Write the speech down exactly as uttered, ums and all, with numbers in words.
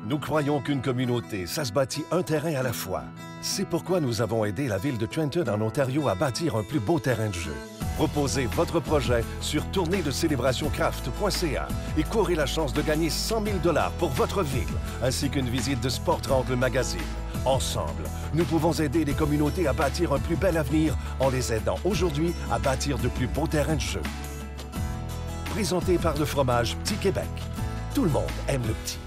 Nous croyons qu'une communauté, ça se bâtit un terrain à la fois. C'est pourquoi nous avons aidé la ville de Trenton en Ontario à bâtir un plus beau terrain de jeu. Proposez votre projet sur tournée de célébration craft point c a et courez la chance de gagner cent mille dollars pour votre ville, ainsi qu'une visite de Sport Triangle Magazine. Ensemble, nous pouvons aider les communautés à bâtir un plus bel avenir en les aidant aujourd'hui à bâtir de plus beaux terrains de jeu. Présenté par le fromage Petit Québec. Tout le monde aime le petit.